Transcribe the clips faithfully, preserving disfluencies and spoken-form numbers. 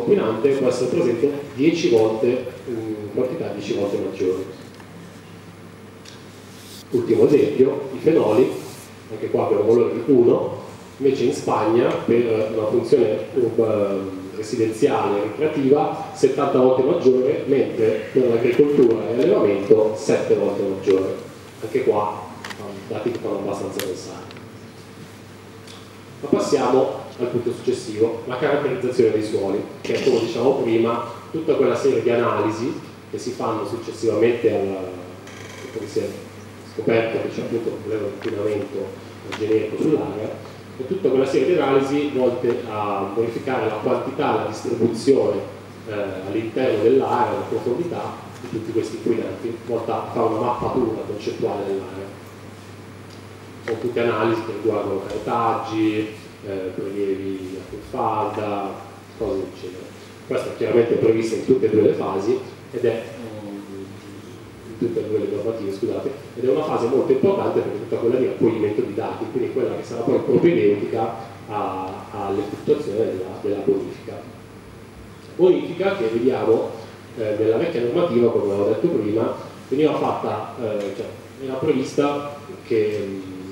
inquinante può essere presente dieci volte, in quantità dieci volte maggiore. Ultimo esempio, i fenoli, anche qua abbiamo un valore di uno, invece in Spagna per una funzione residenziale e ricreativa settanta volte maggiore, mentre per l'agricoltura e l'allevamento sette volte maggiore. Anche qua dati che fanno abbastanza pensare. Ma passiamo al punto successivo, la caratterizzazione dei suoli, che è, come dicevamo prima, tutta quella serie di analisi che si fanno successivamente alla, che si è scoperto che c'è appunto un problema di inquinamento generico sull'area, e tutta quella serie di analisi volte a verificare la quantità e la distribuzione eh, all'interno dell'area, la profondità di tutti questi inquinanti, volta a fare una mappatura concettuale dell'area. Sono tutte analisi che riguardano carotaggi, eh, prelievi a falda, cose del genere. Questo è chiaramente previsto in tutte e due le fasi ed è tutte e due le normative, scusate, ed è una fase molto importante perché è tutta quella di raccoglimento di dati, quindi quella che sarà poi propedeutica all'effettuazione della, della bonifica. Bonifica che vediamo eh, nella vecchia normativa, come avevo detto prima, veniva fatta, eh, cioè era prevista che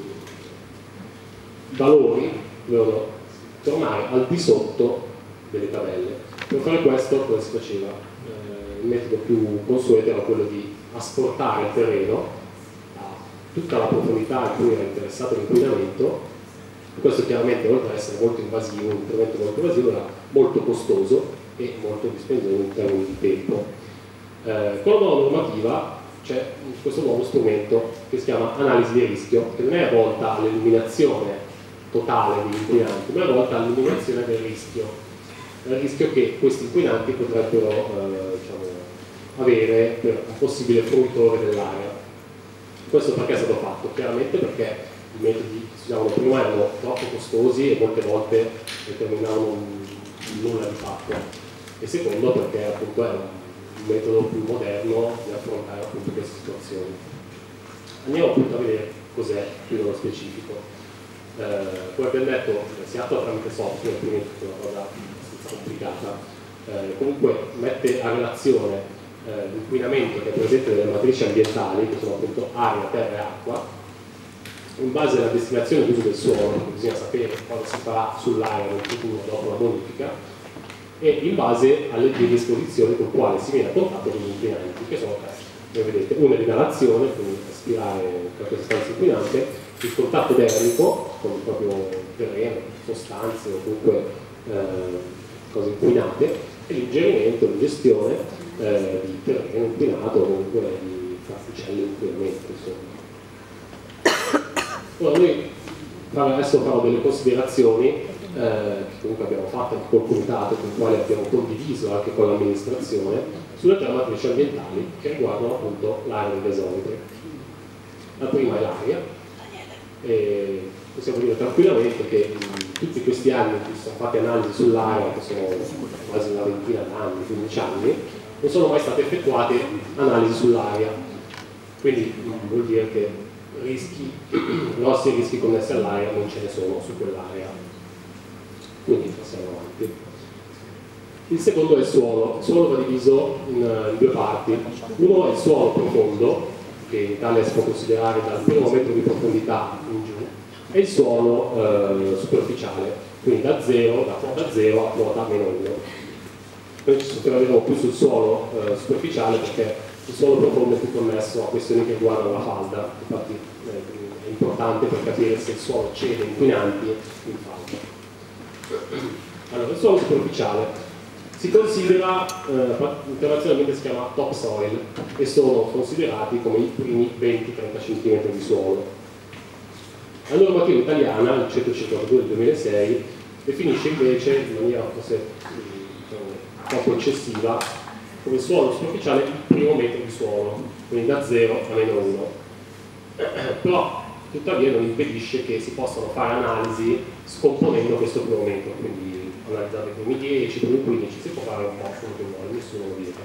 i valori dovevano tornare al di sotto delle tabelle. Per fare questo cosa si faceva? Eh, il metodo più consueto era quello di asportare il terreno a tutta la profondità in cui era interessato l'inquinamento. Questo chiaramente, oltre ad essere molto invasivo, un intervento molto invasivo, era molto costoso e molto dispendioso in termini di tempo. Eh, con la nuova normativa c'è questo nuovo strumento che si chiama analisi di rischio, che non è volta all'eliminazione totale degli inquinanti, ma è volta all'eliminazione del rischio, del rischio che questi inquinanti potrebbero eh, diciamo, avere per un possibile fruitore dell'area. Questo perché è stato fatto? Chiaramente perché i metodi che si usavano prima erano troppo costosi e molte volte determinavano nulla di fatto, e secondo perché appunto è un metodo più moderno di affrontare appunto queste situazioni. Andiamo appunto a vedere cos'è più nello specifico. Eh, come abbiamo detto, si attua tramite software, quindi è una cosa abbastanza complicata. Eh, comunque mette a relazione eh, l'inquinamento che è presente nelle matrici ambientali, che sono appunto aria, terra e acqua, in base alla destinazione d'uso del suolo, perché bisogna sapere cosa si farà sull'area nel futuro dopo la bonifica, e in base alle due disposizioni con le quali si viene a contatto con gli inquinanti, che sono tre. Come vedete, una è l'inalazione, quindi respirare qualche sostanza inquinante, il contatto termico con il proprio terreno, sostanze o comunque eh, cose inquinate, e l'ingerimento, l'ingestione eh, di terreno inquinato o comunque di particelle inquinamento. Ora noi adesso farò delle considerazioni eh, che comunque abbiamo fatto anche col comitato, con il quale abbiamo condiviso anche con l'amministrazione, sulle tre matrici ambientali che riguardano appunto l'area dei gasometri. La prima è l'aria, e possiamo dire tranquillamente che in tutti questi anni in cui sono fatte analisi sull'area, che sono quasi una ventina d'anni, quindici anni, non sono mai state effettuate analisi sull'area, quindi vuol dire che rischi, grossi rischi connessi all'area non ce ne sono su quell'area. Quindi passiamo avanti. Il secondo è il suolo. Il suolo va diviso in, in due parti. Uno è il suolo profondo, che in Italia si può considerare dal primo metro di profondità in giù, e il suolo eh, superficiale, quindi da zero, da quota zero a quota meno uno. Noi ci soffermeremo più sul suolo eh, superficiale perché il suolo profondo è più connesso a questioni che riguardano la falda, infatti eh, è importante per capire se il suolo cede inquinanti in falda. Allora, il suolo superficiale si considera, eh, internazionalmente si chiama topsoil, e sono considerati come i primi venti trenta centimetri di suolo. La normativa italiana, il centocinquantadue del duemilasei, definisce invece in maniera forse diciamo, troppo eccessiva come il suolo superficiale il primo metro di suolo, quindi da zero a meno uno. Però tuttavia non impedisce che si possano fare analisi scomponendo questo primo metro, quindi analizzare i primi dieci, i primi quindici, si può fare un po' quello che vuole, nessuno lo vieta.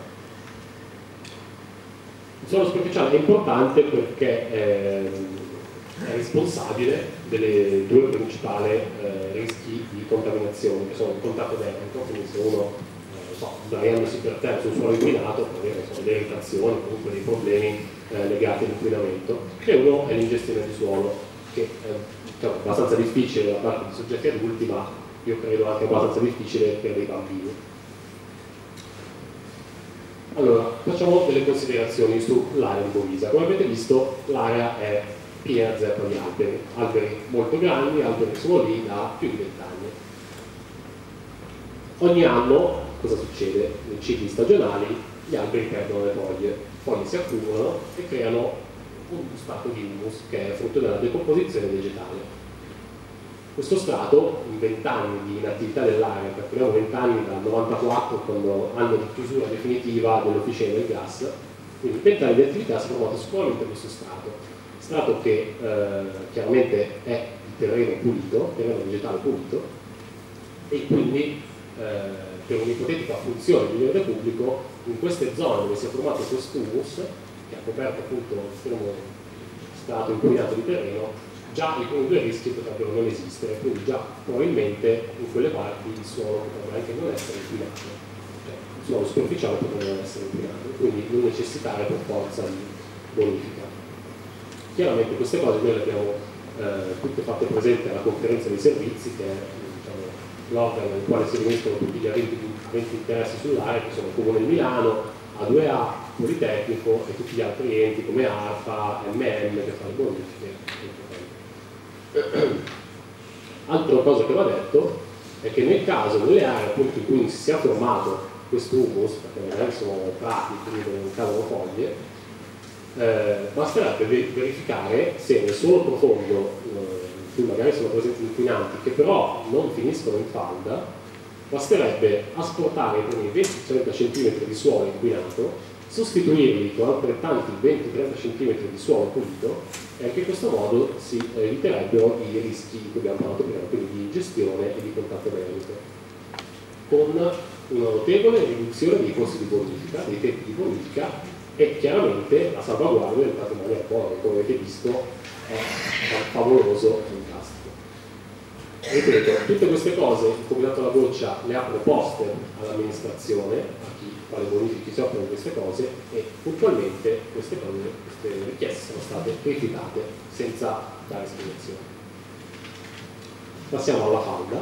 Il suolo superficiale è importante perché è, è responsabile delle due principali eh, rischi di contaminazione, che sono il contatto termico, quindi se uno so, sdraiandosi per terra sul suolo inquinato può avere so, delle irritazioni, comunque dei problemi eh, legati all'inquinamento, e uno è l'ingestione di suolo, che è diciamo, abbastanza difficile da parte di soggetti adulti, ma io credo anche abbastanza difficile per dei bambini. Allora, facciamo delle considerazioni sull'area di Bovisa. Come avete visto, l'area è piena zeppa di alberi, alberi molto grandi, alberi che sono lì da più di vent'anni. Ogni anno, cosa succede? Nei cicli stagionali gli alberi perdono le foglie, foglie si accumulano e creano un strato di humus che è frutto della decomposizione vegetale. Questo strato, in vent'anni di inattività dell'area, calcoliamo vent'anni dal novantaquattro, quando anno di chiusura definitiva dell'officina del gas, quindi vent'anni di attività si è formato sicuramente questo strato, strato che eh, chiaramente è il terreno pulito, terreno vegetale pulito, e quindi eh, per un'ipotetica funzione di verde pubblico, in queste zone dove si è formato questo humus, che ha coperto appunto l'estremo strato inquinato di terreno, già i primi due rischi potrebbero non esistere, quindi già probabilmente in quelle parti il suolo potrebbe anche non essere inquinato, cioè il suolo superficiale potrebbe non essere inquinato, quindi non necessitare per forza di bonifica. Chiaramente queste cose noi le abbiamo eh, tutte fatte presenti alla conferenza dei servizi, che è diciamo, l'organo nel quale si riuniscono tutti gli aventi, aventi interessi sull'area, che sono il Comune di Milano, A due A, Politecnico e tutti gli altri enti come ARPA, M M che fa le bonifiche. Altra cosa che va detto è che nel caso delle aree appunto in cui si sia formato questo humus, perché magari sono prati, quindi non cadono foglie, eh, basterebbe verificare se nel suolo profondo, eh, in cui magari sono presenti inquinanti che però non finiscono in falda, basterebbe asportare i primi venti trenta centimetri di suolo inquinato, sostituirli con altrettanti venti trenta centimetri di suolo pulito, e anche in questo modo si eviterebbero i rischi di cui abbiamo parlato prima, quindi di ingestione e di contatto aereo, con una notevole riduzione dei costi di bonifica, dei tempi di bonifica e chiaramente la salvaguardia del patrimonio arboreo, come avete visto è favoloso e fantastico. Ripeto, tutte queste cose il Comitato La Goccia le ha proposte all'amministrazione, a chi fa le bonifiche si occupa di queste cose, e puntualmente queste, cose, queste richieste sono state rifiutate senza dare spiegazioni. Passiamo alla falda.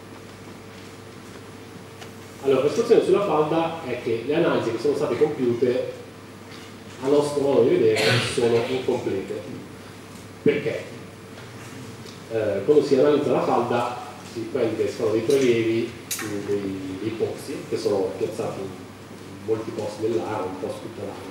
Allora, la situazione sulla falda è che le analisi che sono state compiute, a nostro modo di vedere, sono incomplete. Perché? Eh, quando si analizza la falda si prende, si fanno dei prelievi dei, dei pozzi che sono piazzati in molti posti dell'area, un po' su tutta l'area.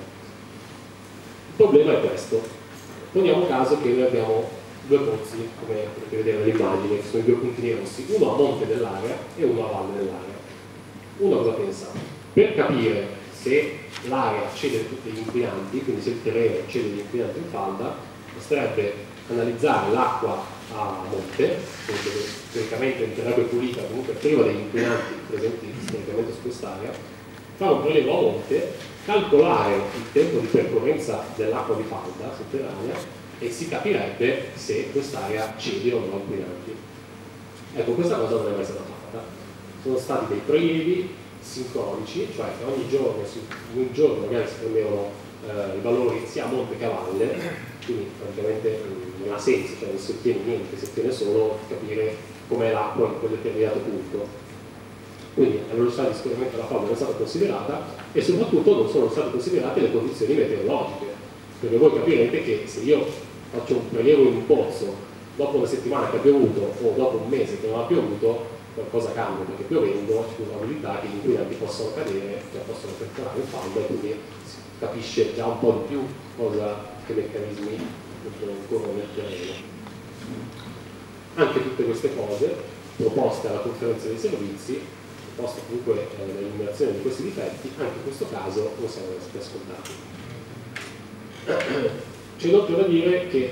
Il problema è questo: poniamo caso che noi abbiamo due pozzi, come potete vedere nell'immagine, che sono i due puntini rossi, uno a monte dell'area e uno a valle dell'area. Uno cosa pensa? Per capire se l'area cede tutti gli inquinanti, quindi se il terreno cede gli inquinanti in falda, basterebbe analizzare l'acqua a monte, dove teoricamente entrerebbe pulita, comunque priva degli inquinanti presenti storicamente su quest'area, fare un prelievo a monte, calcolare il tempo di percorrenza dell'acqua di falda sotterranea e si capirebbe se quest'area cede o no inquinanti. Ecco, questa cosa non è mai stata fatta. Sono stati dei prelievi sincronici, cioè che ogni giorno, in un giorno magari si prendevano eh, i valori sia a monte che a valle, quindi praticamente non ha senso, cioè non si ottiene niente, si ottiene solo capire com'è l'acqua in quel determinato punto. Quindi la velocità di scorrimento della falda non è stata considerata e soprattutto non sono state considerate le condizioni meteorologiche, perché voi capirete che se io faccio un prelievo in un pozzo dopo una settimana che ha piovuto o dopo un mese che non ha piovuto, qualcosa cambia, perché piovendo c'è una probabilità che gli inquinanti possano cadere, cioè possono percorrere in falda, e quindi si capisce già un po' di più cosa, che meccanismi corrono nel terreno. Anche tutte queste cose proposte alla conferenza dei servizi, proposte comunque eh, l'eliminazione di questi difetti, anche in questo caso non siamo stati ascoltati. C'è inoltre da dire che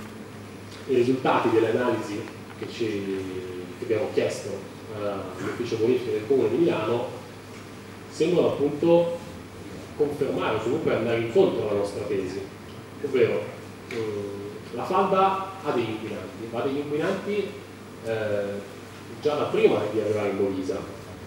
i risultati delle analisi che, ci, che abbiamo chiesto uh, all'ufficio bonifica del Comune di Milano sembrano appunto confermare o comunque andare incontro alla nostra tesi, ovvero um, la falda ha degli inquinanti, ha degli inquinanti eh, già da prima di arrivare in Bovisa,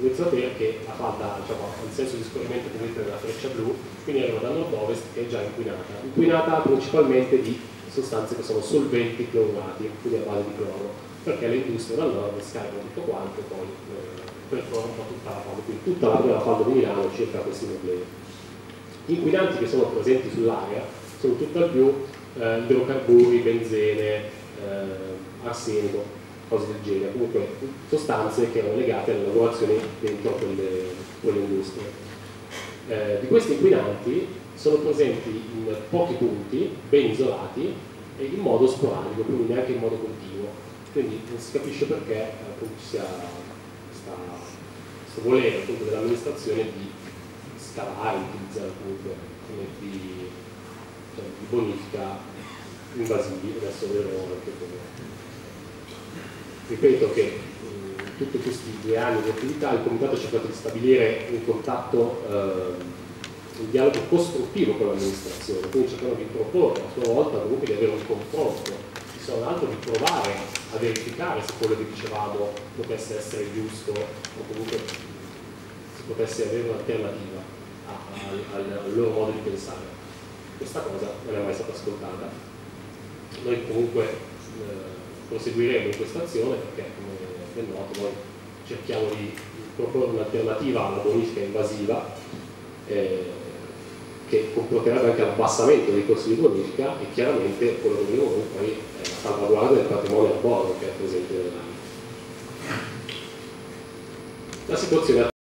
inizia a vedere che la falda, diciamo, ha il senso di scorrimento presente della freccia blu, quindi arriva da nord-ovest che è già inquinata, inquinata principalmente di sostanze che sono solventi clorurati, quindi a base di cloro, perché le industrie dal nord scaricano tutto quanto e poi eh, percorrono un po' tutta la falda, quindi tutta la prima falda di Milano circa questi problemi. Gli inquinanti che sono presenti sull'area sono tutt'al più eh, idrocarburi, benzene, eh, arsenico, cose del genere, comunque sostanze che erano legate alle lavorazioni dentro quelle, quelle industrie. Eh, di questi inquinanti sono presenti in pochi punti, ben isolati e in modo sporadico, quindi neanche in modo continuo. Quindi non si capisce perché eh, ci sia questo volere dell'amministrazione di scavare, utilizzare comunque di, cioè, di bonifica invasivi. Adesso vedremo anche come. Ripeto che in tutti questi due anni di attività il Comitato ha cercato di stabilire un contatto, eh, un dialogo costruttivo con l'amministrazione, quindi cercano di proporre a sua volta comunque di avere un confronto, se non altro di provare a verificare se quello che dicevamo potesse essere giusto o comunque si potesse avere un'alternativa al, al loro modo di pensare. Questa cosa non è mai stata ascoltata. Noi comunque eh, proseguiremo in questa azione perché, come è noto, noi cerchiamo di proporre un'alternativa alla bonifica invasiva eh, che comporterebbe anche l'abbassamento dei costi di bonifica e chiaramente quello che vogliamo noi poi è la salvaguardia del patrimonio arboreo che è presente nell'area. La situazione